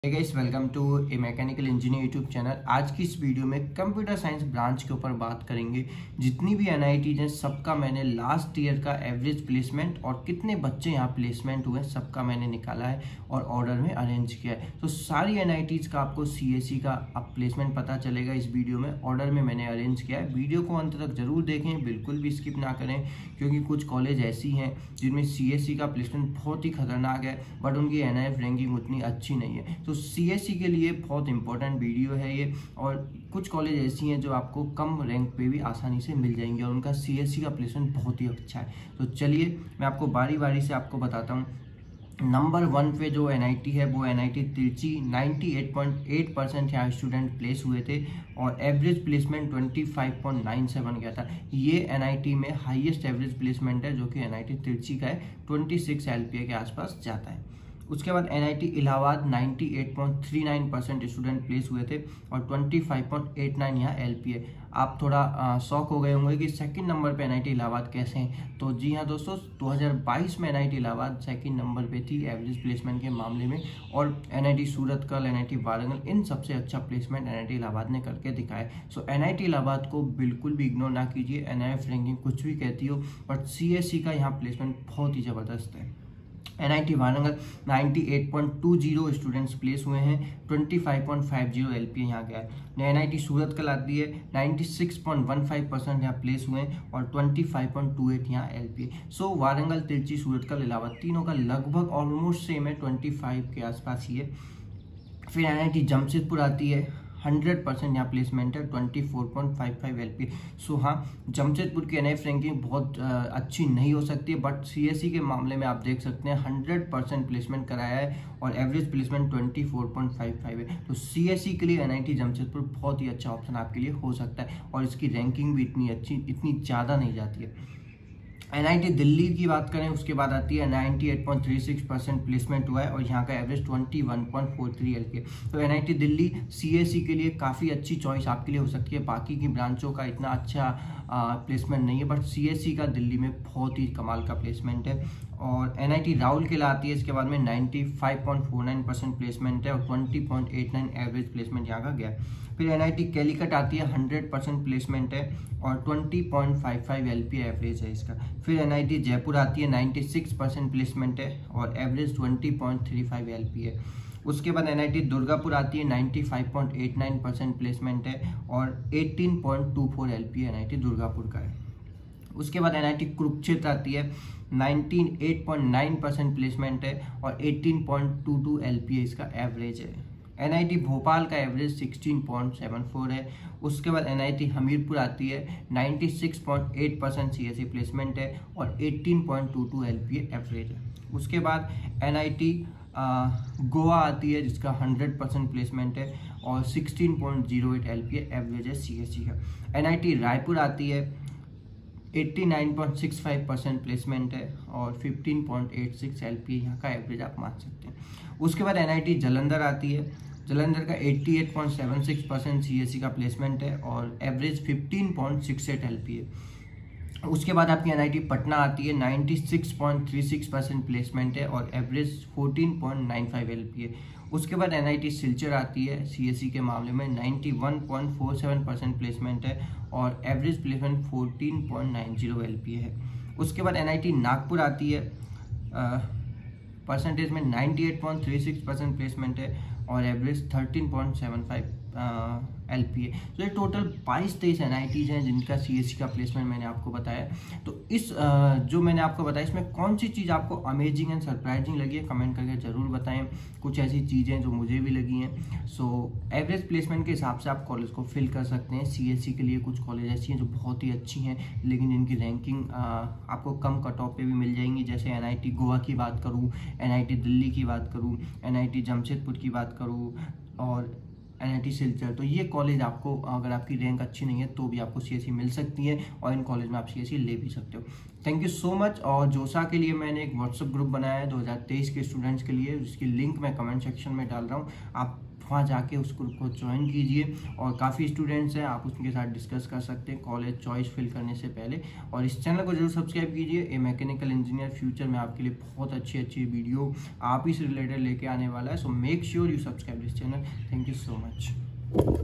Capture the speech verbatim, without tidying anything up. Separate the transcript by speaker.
Speaker 1: Hey guys, welcome to a mechanical engineer YouTube channel. आज की इस वीडियो में कंप्यूटर साइंस ब्रांच के ऊपर बात करेंगे। जितनी भी एनआईटीज हैं सबका मैंने लास्ट ईयर का एवरेज प्लेसमेंट और कितने बच्चे यहाँ प्लेसमेंट हुए सबका मैंने निकाला है और ऑर्डर में अरेंज किया है। तो सारी एनआईटीज का आपको सीएससी का अब प्लेसमेंट पता चलेगा इस वीडियो में। ऑर्डर में मैंने अरेंज किया है। वीडियो को अंत तक जरूर देखें, बिल्कुल भी स्किप ना करें, क्योंकि कुछ कॉलेज ऐसी हैं जिनमें सीएससी का प्लेसमेंट बहुत ही खतरनाक है बट उनकी एनआईएफ रैंकिंग उतनी अच्छी नहीं है। तो सीएससी के लिए बहुत इंपॉर्टेंट वीडियो है ये। और कुछ कॉलेज ऐसी हैं जो आपको कम रैंक पे भी आसानी से मिल जाएंगे और उनका सीएससी का प्लेसमेंट बहुत ही अच्छा है। तो चलिए मैं आपको बारी बारी से आपको बताता हूँ। नंबर वन पे जो एनआईटी है वो एनआईटी तिरची, अट्ठानवे पॉइंट आठ परसेंट यहाँ स्टूडेंट प्लेस हुए थे और एवरेज प्लेसमेंट पच्चीस पॉइंट नौ सात गया था। ये एनआईटी में हाईएस्ट एवरेज प्लेसमेंट है जो कि एनआईटी तिरची का है, छब्बीस एलपीए के आसपास जाता है। उसके बाद एनआईटी इलाहाबाद अट्ठानवे पॉइंट तीन नौ परसेंट स्टूडेंट प्लेस हुए थे और पच्चीस पॉइंट आठ नौ यहाँ एलपीए। आप थोड़ा शॉक हो गए होंगे कि सेकंड नंबर पे एनआईटी इलाहाबाद कैसे हैं। तो जी हाँ दोस्तों, दो हज़ार बाईस में एनआईटी इलाहाबाद सेकंड नंबर पे थी एवरेज प्लेसमेंट के मामले में और एनआईटी सूरतकल, एनआईटी वारंगल, इन सबसे अच्छा प्लेसमेंट एनआईटी इलाहाबाद ने करके दिखाया। सो एनआईटी इलाहाबाद को बिल्कुल भी इग्नोर ना कीजिए। एनआईएफ रैंकिंग कुछ भी कहती हो बट सीएससी का यहाँ प्लेसमेंट बहुत ही ज़बरदस्त है। एनआईटी वारंगल अट्ठानवे पॉइंट दो शून्य स्टूडेंट्स प्लेस हुए हैं, पच्चीस पॉइंट पाँच शून्य एलपीए यहाँ गया है। एनआईटी सूरतकल आती है छियानवे पॉइंट पंद्रह परसेंट यहाँ प्लेस हुए हैं और पच्चीस पॉइंट दो आठ यहाँ एलपीए। सो वारंगल, तिरची, सूरतकल, इलाहाबाद तीनों का लगभग ऑलमोस्ट सेम है, पच्चीस के आसपास ही है। फिर एनआईटी जमशेदपुर आती है, हंड्रेड परसेंट यहाँ प्लेसमेंट है, चौबीस पॉइंट पचपन एलपी। सो हाँ, जमशेदपुर की एनआईएफ रैंकिंग बहुत आ, अच्छी नहीं हो सकती है बट सीएससी के मामले में आप देख सकते हैं हंड्रेड परसेंट प्लेसमेंट कराया है और एवरेज प्लेसमेंट चौबीस पॉइंट पचपन है। तो सीएससी के लिए एनआईटी जमशेदपुर बहुत ही अच्छा ऑप्शन आपके लिए हो सकता है और इसकी रैंकिंग भी इतनी अच्छी इतनी ज़्यादा नहीं जाती है। एनआईटी दिल्ली की बात करें उसके बाद आती है अट्ठानवे पॉइंट तीस परसेंट प्लेसमेंट हुआ है और यहाँ का एवरेज इक्कीस पॉइंट तैंतालीस एलपीए। तो एनआईटी दिल्ली सीएससी के लिए काफ़ी अच्छी चॉइस आपके लिए हो सकती है। बाकी की ब्रांचों का इतना अच्छा प्लेसमेंट नहीं है बट सीएससी का दिल्ली में बहुत ही कमाल का प्लेसमेंट है। और एनआईटी राउरकेला आती है इसके बाद में पचानवे पॉइंट उनचास परसेंट प्लेसमेंट है और बीस पॉइंट नवासी एवरेज प्लेसमेंट यहाँ का गया। फिर एनआईटी कैलीकट आती है, हंड्रेड परसेंट प्लेसमेंट है और बीस पॉइंट पचपन एलपीए एवरेज है इसका। फिर एनआईटी जयपुर आती है, छियानवे परसेंट प्लेसमेंट है और एवरेज बीस पॉइंट पैंतीस एलपीए। उसके बाद एनआईटी दुर्गापुर आती है, पचानवे पॉइंट आठ नौ परसेंट प्लेसमेंट है और अठारह पॉइंट चौबीस एलपीए एनआईटी दुर्गापुर का है। उसके बाद एनआईटी कुरुक्षेत्र आती है, अट्ठानवे पॉइंट नौ परसेंट प्लेसमेंट है और अठारह पॉइंट बाईस एलपीए इसका एवरेज है। एनआईटी भोपाल का एवरेज सोलह पॉइंट सात चार है। उसके बाद एनआईटी हमीरपुर आती है, छियानवे पॉइंट आठ परसेंट सीएससी प्लेसमेंट है और अठारह पॉइंट बाईस एलपीए एवरेज है। उसके बाद एनआईटी गोवा आती है जिसका हंड्रेड परसेंट प्लेसमेंट है और सोलह पॉइंट शून्य आठ एलपीए एवरेज है सीएससी का। एनआईटी रायपुर आती है, नवासी पॉइंट पैंसठ परसेंट प्लेसमेंट है और पंद्रह पॉइंट छियासी एलपीए यहाँ का एवरेज आप मान सकते हैं। उसके बाद एनआईटी जालंधर आती है, जालंधर का अट्ठासी पॉइंट सात छह परसेंट सीएससी का प्लेसमेंट है और एवरेज पंद्रह पॉइंट छह आठ एलपीए। उसके बाद आपकी एनआईटी पटना आती है, छियानवे पॉइंट तीस परसेंट प्लेसमेंट है और एवरेज चौदह पॉइंट नौ पाँच एलपीए। उसके बाद एनआईटी सिलचर आती है, सीएससी के मामले में इक्यानवे पॉइंट सैंतालीस परसेंट प्लेसमेंट है और एवरेज प्लेसमेंट चौदह पॉइंट नौ एलपीए है। उसके बाद एनआईटी नागपुर आती है, परसेंटेज में अट्ठानवे पॉइंट छत्तीस परसेंट प्लेसमेंट है और एवरेज तेरह पॉइंट सात पाँच एलपीए। तो ये टोटल बाईस तेईस एनआईटीज हैं जिनका सीएससी का प्लेसमेंट मैंने आपको बताया। तो इस आ, जो मैंने आपको बताया इसमें कौन सी चीज़ आपको अमेजिंग एंड सरप्राइजिंग लगी है कमेंट करके ज़रूर बताएं। कुछ ऐसी चीज़ें जो मुझे भी लगी हैं। सो एवरेज प्लेसमेंट के हिसाब से आप कॉलेज को फिल कर सकते हैं। सीएससी के लिए कुछ कॉलेज ऐसी हैं जो बहुत ही अच्छी हैं लेकिन जिनकी रैंकिंग आपको कम कट ऑफ पे भी मिल जाएंगी। जैसे एनआईटी गोवा की बात करूँ, एनआईटी दिल्ली की बात करूँ, एनआईटी जमशेदपुर की बात करूँ और एनआईटी सिलचर। तो ये कॉलेज आपको अगर आपकी रैंक अच्छी नहीं है तो भी आपको सीएससी मिल सकती है और इन कॉलेज में आप सीएससी ले भी सकते हो। Thank you so much. और जोसा के लिए मैंने एक व्हाट्सएप ग्रुप बनाया है दो हज़ार तेईस के स्टूडेंट्स के लिए, जिसकी लिंक मैं कमेंट सेक्शन में डाल रहा हूँ। आप वहाँ जाके उस ग्रुप को ज्वाइन कीजिए और काफ़ी स्टूडेंट्स हैं, आप उसके साथ डिस्कस कर सकते हैं कॉलेज चॉइस फिल करने से पहले। और इस चैनल को जरूर सब्सक्राइब कीजिए। ए मैकेनिकल इंजीनियर फ्यूचर में आपके लिए बहुत अच्छी अच्छी वीडियो आप ही से रिलेटेड लेके आने वाला है, so make sure you subscribe this channel. Thank you so much.